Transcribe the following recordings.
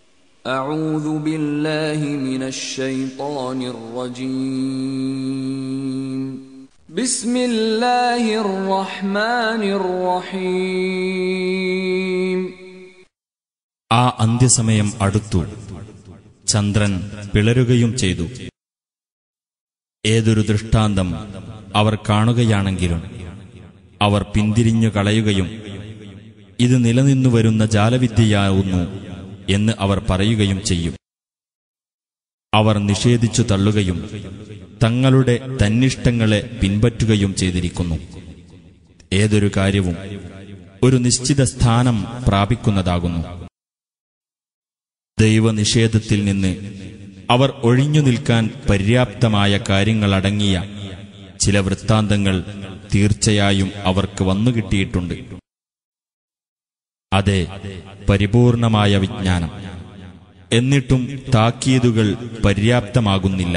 أعوذ بالله من الشيطان الرجيم بسم الله الرحمن الرحيم ആ അന്ത്യസമയം അടുത്തു, ചന്ദ്രൻ പിളരുകയും ചെയ്തു. ഏതൊരു ദൃഷ്ടാന്തം അവർ കാണുകയാണെങ്കിലും അവർ പിന്തിരിഞ്ഞു കളയുകയും ഇത് നിലനിന്നുവരുന്ന ജാലവിദ്യയാവുന്നു എന്ന് അവർ പറയുകയും ചെയ്യും. അവർ നിഷേധിച്ചു തള്ളുകയും തങ്ങളുടെ തന്നിഷ്ടങ്ങളെ പിൻപറ്റുകയും ചെയ്തിരിക്കുന്നു. ഏതൊരു കാര്യവും ഒരു നിശ്ചിത സ്ഥാനം പ്രാപിക്കുന്നതാകുന്നു. ദൈവനിഷേധത്തിൽ നിന്ന് അവർ ഒഴിഞ്ഞു നിൽക്കാൻ പര്യാപ്തമായ കാര്യങ്ങളടങ്ങിയ ചില വൃത്താന്തങ്ങൾ തീർച്ചയായും അവർക്ക് വന്നുകിട്ടിയിട്ടുണ്ട്. അതെ, പരിപൂർണമായ വിജ്ഞാനം. എന്നിട്ടും താക്കീതുകൾ പര്യാപ്തമാകുന്നില്ല.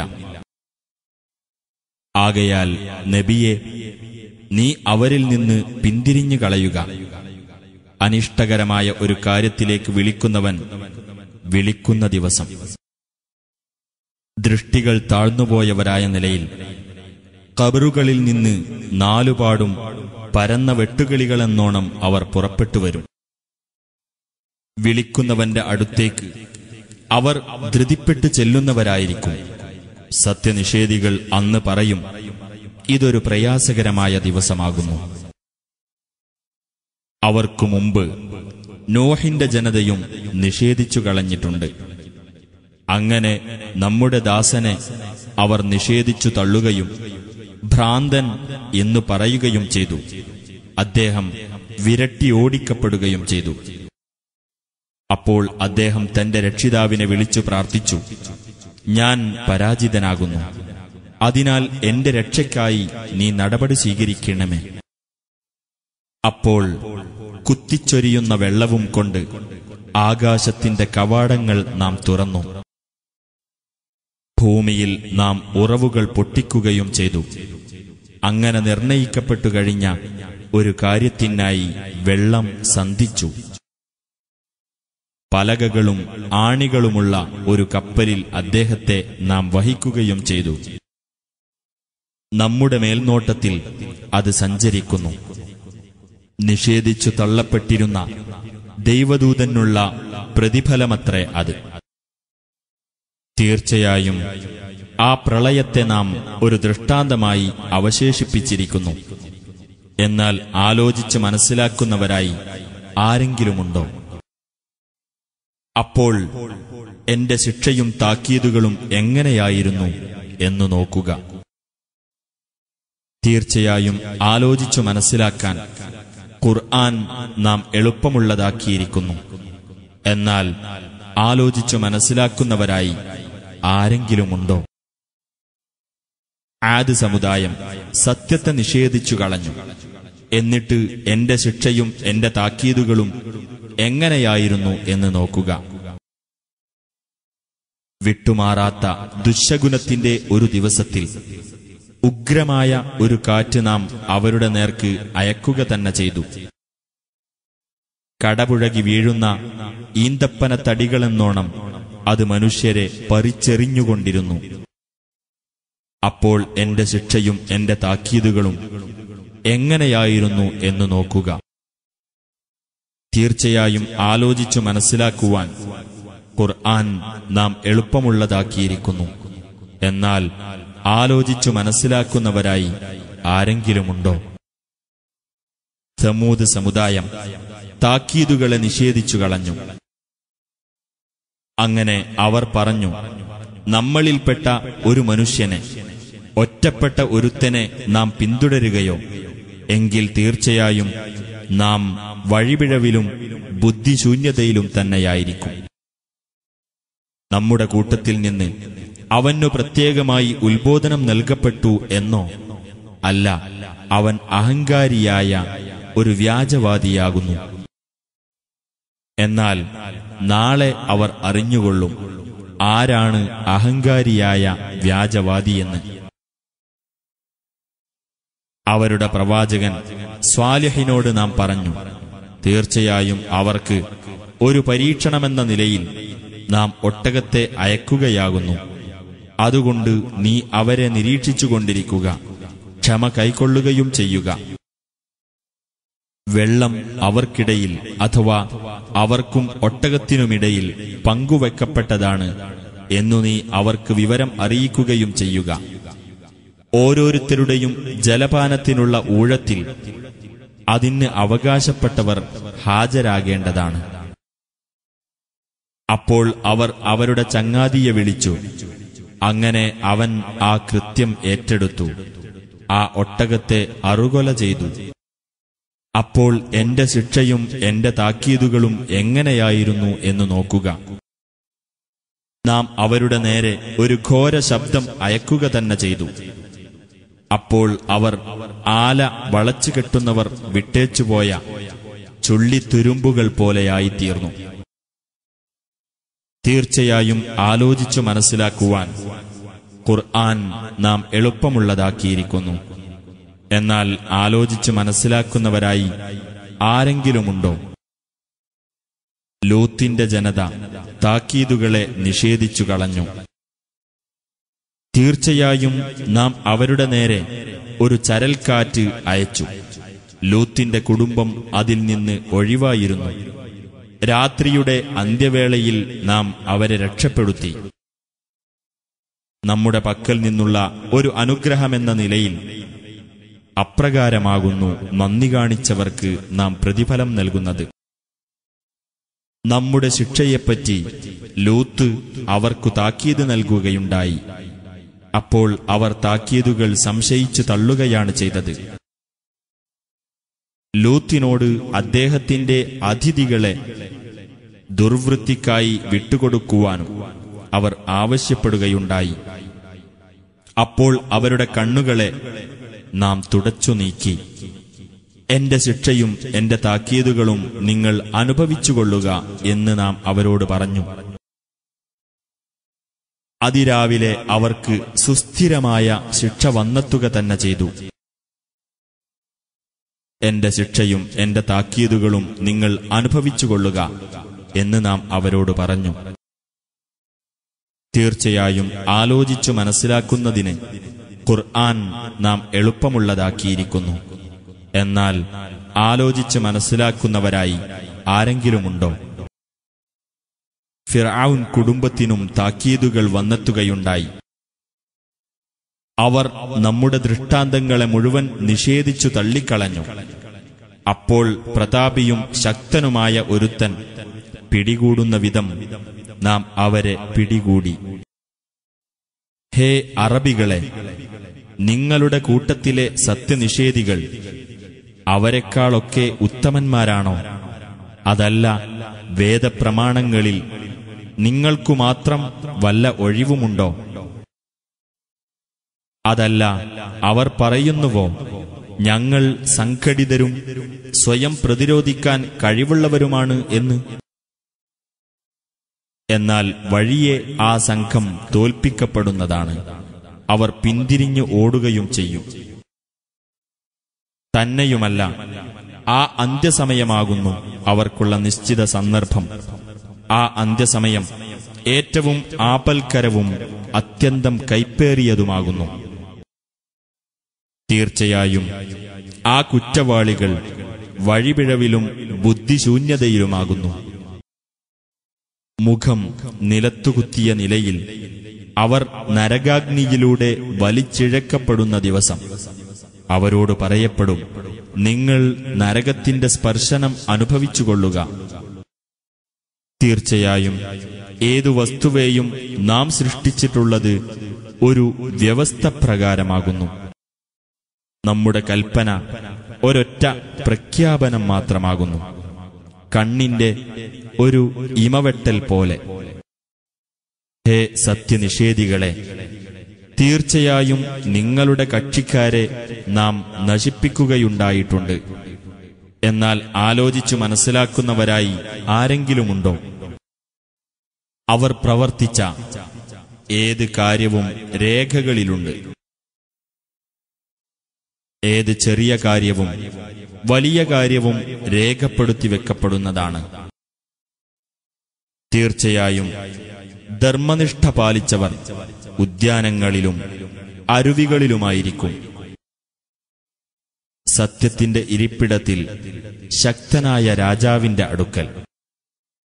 ആകയാൽ നബിയെ, നീ അവരിൽ നിന്ന് പിന്തിരിഞ്ഞു കളയുക. അനിഷ്ടകരമായ ഒരു കാര്യത്തിലേക്ക് വിളിക്കുന്നവൻ വിളിക്കുന്ന ദിവസം ദൃഷ്ടികൾ താഴ്ന്നുപോയവരായ നിലയിൽ ഖബറുകളിൽ നിന്ന് നാലുപാടും പരന്ന വെട്ടുകിളികളെന്നോണം അവർ പുറപ്പെട്ടുവരും. വിളിക്കുന്നവന്റെ അടുത്തേക്ക് അവർ ധൃതിപ്പെട്ടു ചെല്ലുന്നവരായിരിക്കും. സത്യനിഷേധികൾ അന്ന് പറയും, ഇതൊരു പ്രയാസകരമായ ദിവസമാകുന്നു. അവർക്കു മുമ്പ് നോഹിന്റെ ജനതയും നിഷേധിച്ചു കളഞ്ഞിട്ടുണ്ട്. അങ്ങനെ നമ്മുടെ ദാസനെ അവർ നിഷേധിച്ചു തള്ളുകയും ഭ്രാന്തൻ എന്നു പറയുകയും ചെയ്തു. അദ്ദേഹം വിരട്ടി ഓടിക്കപ്പെടുകയും ചെയ്തു. അപ്പോൾ അദ്ദേഹം തന്റെ രക്ഷിതാവിനെ വിളിച്ചു പ്രാർത്ഥിച്ചു, ഞാൻ പരാജിതനാകുന്നു, അതിനാൽ എന്റെ രക്ഷയ്ക്കായി നീ നടപടി സ്വീകരിക്കണമേ. അപ്പോൾ കുത്തിച്ചൊരിയുന്ന വെള്ളവും കൊണ്ട് ആകാശത്തിന്റെ കവാടങ്ങൾ നാം തുറന്നു. ഭൂമിയിൽ നാം ഉറവുകൾ പൊട്ടിക്കുകയും ചെയ്തു. അങ്ങനെ നിർണയിക്കപ്പെട്ടു കഴിഞ്ഞ ഒരു കാര്യത്തിനായി വെള്ളം സന്ധിച്ചു. പലകകളും ആണികളുമുള്ള ഒരു കപ്പലിൽ അദ്ദേഹത്തെ നാം വഹിക്കുകയും ചെയ്തു. നമ്മുടെ മേൽനോട്ടത്തിൽ അത് സഞ്ചരിക്കുന്നു. നിഷേധിച്ചു തള്ളപ്പെട്ടിരുന്ന ദൈവദൂതനുള്ള പ്രതിഫലമത്രേ അത്. തീർച്ചയായും ആ പ്രളയത്തെ നാം ഒരു ദൃഷ്ടാന്തമായി അവശേഷിപ്പിച്ചിരിക്കുന്നു. എന്നാൽ ആലോചിച്ച് മനസ്സിലാക്കുന്നവരായി ആരെങ്കിലുമുണ്ടോ? അപ്പോൾ എന്റെ ശിക്ഷയും താക്കീതുകളും എങ്ങനെയായിരുന്നു എന്നു നോക്കുക. തീർച്ചയായും ആലോചിച്ചു മനസ്സിലാക്കാൻ ഖുർആൻ നാം എളുപ്പമുള്ളതാക്കിയിരിക്കുന്നു. എന്നാൽ ആലോചിച്ചു മനസ്സിലാക്കുന്നവരായി ആരെങ്കിലുമുണ്ടോ? ആദ് സമുദായം സത്യത്തെ നിഷേധിച്ചു കളഞ്ഞു. എന്നിട്ട് എന്റെ ശിക്ഷയും എന്റെ താക്കീതുകളും എങ്ങനെയായിരുന്നു എന്ന് നോക്കുക. വിട്ടുമാറാത്ത ദുശ്ശകുനത്തിന്റെ ഒരു ദിവസത്തിൽ ഉഗ്രമായ ഒരു കാറ്റ് നാം അവരുടെ നേർക്ക് അയക്കുക തന്നെ ചെയ്തു. കടപുഴകി വീഴുന്ന ഈന്തപ്പന തടികളെന്നോണം അത് മനുഷ്യരെ പറിച്ചെറിഞ്ഞുകൊണ്ടിരുന്നു. അപ്പോൾ എന്റെ ശിക്ഷയും എന്റെ താക്കീതുകളും എങ്ങനെയായിരുന്നു എന്ന് നോക്കുക. തീർച്ചയായും ആലോചിച്ചു മനസ്സിലാക്കുവാൻ ഖുർആൻ നാം എളുപ്പമുള്ളതാക്കിയിരിക്കുന്നു. എന്നാൽ ആലോചിച്ചു മനസ്സിലാക്കുന്നവരായി ആരെങ്കിലുമുണ്ടോ? സമൂദ് സമുദായം താക്കീതുകളെ നിഷേധിച്ചു കളഞ്ഞു. അങ്ങനെ അവർ പറഞ്ഞു, നമ്മളിൽപ്പെട്ട ഒരു മനുഷ്യനെ, ഒറ്റപ്പെട്ട ഒരുത്തനെ നാം പിന്തുടരുകയോ എങ്കിൽ തീർച്ചയായും നാം വഴിപിഴവിലും ബുദ്ധിശൂന്യതയിലും തന്നെയായിരിക്കും. നമ്മുടെ കൂട്ടത്തിൽ നിന്ന് അവനു പ്രത്യേകമായി ഉത്ബോധനം നൽകപ്പെട്ടു എന്നോ? അല്ല, അവൻ അഹങ്കാരിയായ ഒരു വ്യാജവാദിയാകുന്നു. എന്നാൽ നാളെ അവർ അറിഞ്ഞുകൊള്ളും ആരാണ് അഹങ്കാരിയായ വ്യാജവാദിയെന്ന്. അവരുടെ പ്രവാചകൻ സ്വാലിഹിനോട് നാം പറഞ്ഞു, തീർച്ചയായും അവർക്ക് ഒരു പരീക്ഷണമെന്ന നിലയിൽ നാം ഒട്ടകത്തെ അയക്കുകയാകുന്നു. അതുകൊണ്ട് നീ അവരെ നിരീക്ഷിച്ചുകൊണ്ടിരിക്കുക, ക്ഷമ കൈക്കൊള്ളുകയും ചെയ്യുക. വെള്ളം അവർക്കിടയിൽ അഥവാ അവർക്കും ഒട്ടകത്തിനുമിടയിൽ പങ്കുവെക്കപ്പെട്ടതാണ് എന്നു നീ അവർക്ക് വിവരം അറിയിക്കുകയും ചെയ്യുക. ഓരോരുത്തരുടെയും ജലപാനത്തിനുള്ള ഊഴത്തിൽ അതിന് അവകാശപ്പെട്ടവർ ഹാജരാകേണ്ടതാണ്. അപ്പോൾ അവർ അവരുടെ ചങ്ങാതിയെ വിളിച്ചു. അങ്ങനെ അവൻ ആ കൃത്യം ഏറ്റെടുത്തു, ആ ഒട്ടകത്തെ അറുകൊല ചെയ്തു. അപ്പോൾ എന്റെ ശിക്ഷയും എന്റെ താക്കീതുകളും എങ്ങനെയായിരുന്നു എന്ന് നോക്കുക. നാം അവരുടെ നേരെ ഒരു ഘോര ശബ്ദം അയക്കുക തന്നെ ചെയ്തു. അപ്പോൾ അവർ ആല വളച്ചുകെട്ടുന്നവർ വിട്ടേച്ചുപോയ ചുള്ളിത്തുരുമ്പുകൾ പോലെയായിത്തീർന്നു. തീർച്ചയായും ആലോചിച്ചു മനസ്സിലാക്കുവാൻ ഖുർആൻ നാം എളുപ്പമുള്ളതാക്കിയിരിക്കുന്നു. എന്നാൽ ആലോചിച്ചു മനസ്സിലാക്കുന്നവരായി ആരെങ്കിലുമുണ്ടോ? ലൂത്തിന്റെ ജനത താക്കീതുകളെ നിഷേധിച്ചു കളഞ്ഞു. തീർച്ചയായും നാം അവരുടെ നേരെ ഒരു ചരൽക്കാറ്റ് അയച്ചു. ലൂത്തിന്റെ കുടുംബം അതിൽ നിന്ന് ഒഴിവായിരുന്നു. രാത്രിയുടെ അന്ത്യവേളയിൽ നാം അവരെ രക്ഷപ്പെടുത്തി. നമ്മുടെ പക്കൽ നിന്നുള്ള ഒരു അനുഗ്രഹമെന്ന നിലയിൽ അപ്രകാരമാകുന്നു നന്ദി കാണിച്ചവർക്ക് നാം പ്രതിഫലം നൽകുന്നത്. നമ്മുടെ ശിക്ഷയെപ്പറ്റി ലൂത്ത് അവർക്കു താക്കീത് നൽകുകയുണ്ടായി. അപ്പോൾ അവർ താക്കീതുകൾ സംശയിച്ചു തള്ളുകയാണ് ചെയ്തത്. ലൂത്തിനോട് അദ്ദേഹത്തിന്റെ അതിഥികളെ ദുർവൃത്തിക്കായി വിട്ടുകൊടുക്കുവാനും അവർ ആവശ്യപ്പെടുകയുണ്ടായി. അപ്പോൾ അവരുടെ കണ്ണുകളെ നാം തുടച്ചു നീക്കി. എന്റെ ശിക്ഷയും എന്റെ താക്കീതുകളും നിങ്ങൾ അനുഭവിച്ചുകൊള്ളുക എന്ന് നാം അവരോട് പറഞ്ഞു. അതിരാവിലെ അവർക്ക് സുസ്ഥിരമായ ശിക്ഷ വന്നെത്തുക തന്നെ ചെയ്തു. എന്റെ ശിക്ഷയും എന്റെ താക്കീതുകളും നിങ്ങൾ അനുഭവിച്ചുകൊള്ളുക എന്ന് നാം അവരോട് പറഞ്ഞു. തീർച്ചയായും ആലോചിച്ചു മനസ്സിലാക്കുന്നതിന് ഖുർആൻ നാം എളുപ്പമുള്ളതാക്കിയിരിക്കുന്നു. എന്നാൽ ആലോചിച്ച് മനസ്സിലാക്കുന്നവരായി ആരെങ്കിലുമുണ്ടോ? ഫിർഔൻ കുടുംബത്തിനും താക്കീതുകൾ വന്നെത്തുകയുണ്ടായി. അവർ നമ്മുടെ ദൃഷ്ടാന്തങ്ങളെ മുഴുവൻ നിഷേധിച്ചു തള്ളിക്കളഞ്ഞു. അപ്പോൾ പ്രതാപിയും ശക്തനുമായ ഒരുത്തൻ പിടികൂടുന്ന വിധം നാം അവരെ പിടികൂടി. ഹേ അറബികളെ, നിങ്ങളുടെ കൂട്ടത്തിലെ സത്യനിഷേധികൾ അവരെക്കാളൊക്കെ ഉത്തമന്മാരാണോ? അതല്ല, വേദപ്രമാണങ്ങളിൽ നിങ്ങൾക്കുമാത്രം വല്ല ഒഴിവുമുണ്ടോ? അതല്ല, അവർ പറയുന്നുവോ, ഞങ്ങൾ സംഘടിതരും സ്വയം പ്രതിരോധിക്കാൻ കഴിവുള്ളവരുമാണ് എന്ന്? എന്നാൽ വഴിയെ ആ സംഘം തോൽപ്പിക്കപ്പെടുന്നതാണ്. അവർ പിന്തിരിഞ്ഞു ഓടുകയും ചെയ്യും. തന്നെയുമല്ല, ആ അന്ത്യസമയമാകുന്നു അവർക്കുള്ള നിശ്ചിത സന്ദർഭം. ആ അന്ത്യസമയം ഏറ്റവും ആപൽക്കരവും അത്യന്തം കൈപ്പേറിയതുമാകുന്നു. തീർച്ചയായും ആ കുറ്റവാളികൾ വഴിപിഴവിലും ബുദ്ധിശൂന്യതയിലുമാകുന്നു. മുഖം നിലത്തുകുത്തിയ നിലയിൽ അവർ നരകാഗ്നിയിലൂടെ വലിച്ചിഴക്കപ്പെടുന്ന ദിവസം അവരോട് പറയപ്പെടും, നിങ്ങൾ നരകത്തിന്റെ സ്പർശനം അനുഭവിച്ചുകൊള്ളുക. തീർച്ചയായും ഏതു വസ്തുവേയും നാം സൃഷ്ടിച്ചിട്ടുള്ളത് ഒരു വ്യവസ്ഥ പ്രകാരമാകുന്നു. നമ്മുടെ കൽപ്പന ഒരൊറ്റ പ്രഖ്യാപനം മാത്രമാകുന്നു, കണ്ണിന്റെ ഒരു ഇമവെട്ടൽ പോലെ. ഹേ സത്യനിഷേധികളെ, തീർച്ചയായും നിങ്ങളുടെ കക്ഷിക്കാരെ നാം നശിപ്പിക്കുകയുണ്ടായിട്ടുണ്ട്. എന്നാൽ ആലോചിച്ചു മനസ്സിലാക്കുന്നവരായി ആരെങ്കിലുമുണ്ടോ? അവർ പ്രവർത്തിച്ച ഏത് കാര്യവും രേഖകളിലുണ്ട്. ഏത് ചെറിയ കാര്യവും വലിയ കാര്യവും രേഖപ്പെടുത്തി വെക്കപ്പെടുന്നതാണ്. തീർച്ചയായും ധർമ്മനിഷ്ഠ പാലിച്ചവർ ഉദ്യാനങ്ങളിലും അരുവികളിലുമായിരിക്കും. സത്യത്തിന്റെ ഇരിപ്പിടത്തിൽ ശക്തനായ രാജാവിന്റെ അടുക്കൽ.